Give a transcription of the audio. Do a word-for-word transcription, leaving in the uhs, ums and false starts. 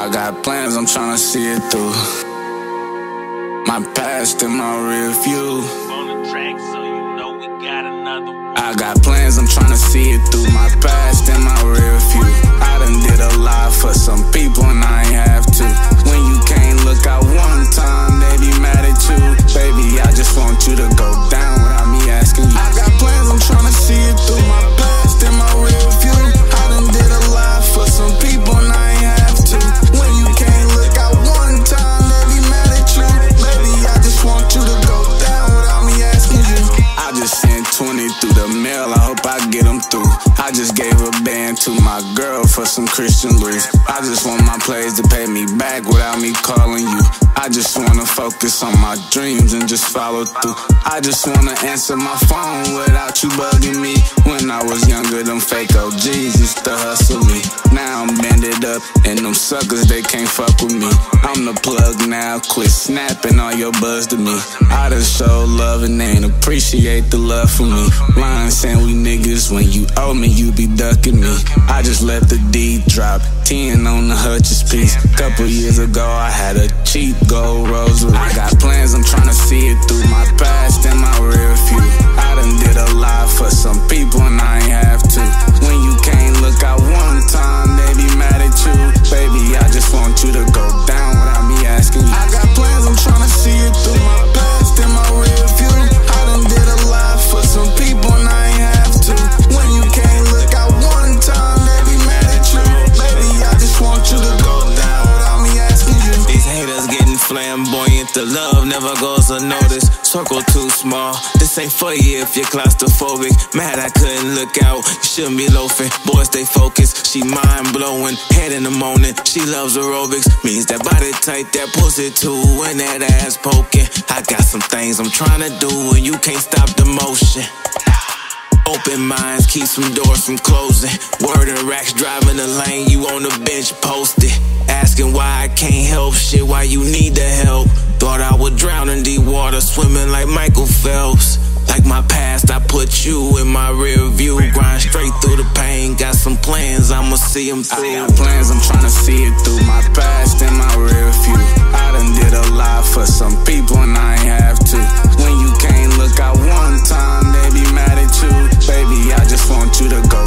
I got plans, I'm tryna see it through. My past and my rear view. I got plans, I'm tryna see it through. My past and my rear view. I done did a lot for some people and I ain't have to. When you can't look out one time, they be mad at you. Baby, I just want you to go down without me asking you. I got plans, I'm tryna see it through. My past and my rear view. I done did a lot for some people and I ain't have to. When you can't look out one time, they be mad at you. Baby, I just want you to go down without me asking you. I just sent twenty through the mail, I hope I get them through. I just gave a band to my girl for some Christian loot. I just want my plays to pay me back without me calling you. I just wanna focus on my dreams and just follow through. I just wanna answer my phone without you bugging me. When I was younger, them fake O Gs used to hustle me. Now I'm bended up and them suckers, they can't fuck with me. I'm the plug now, quit snapping all your buzz to me. I done show love and they ain't appreciate the love for me. Lying saying we niggas, when you owe me, you be ducking me. I just let the D drop, ten on the Hutchins piece. Couple years ago, I had a cheap gold rosary. I got plans, I'm tryna see it through. My past and my rear view. I done did a lot for some people and I ain't have to. When you can't look out one time, they be mad at you. Baby, I just want you to go down without me asking you. I got plans, I'm tryna see it through. My past and my rear view. I done did a lot for some people and I ain't have to. When you can't look out one time, they be mad at you. Baby, I just want you to go down without me asking you. These haters getting flamboyant, the love never goes unnoticed. Circle too small, this ain't for you if you're claustrophobic. Mad I couldn't look out, you shouldn't be loafing. Boy, stay focused, she mind blowing. Head in the morning, she loves aerobics. Means that body tight, that pussy too, and that ass poking. I got some things I'm trying to do and you can't stop the motion. Open minds, keep some doors from closing. Word and racks driving the lane, you on the bench posted. Asking why I can't help shit, why you need the help. Thought I would drown in deep water, swimming like Michael Phelps. Like my past, I put you in my rear view. Grind straight through the pain, got some plans, I'ma see them through. I got plans, I'm tryna see it through. My past and my rear view. I done did a lot for some people and I ain't have to. When you can't look out one time, they be mad at you. Baby, I just want you to go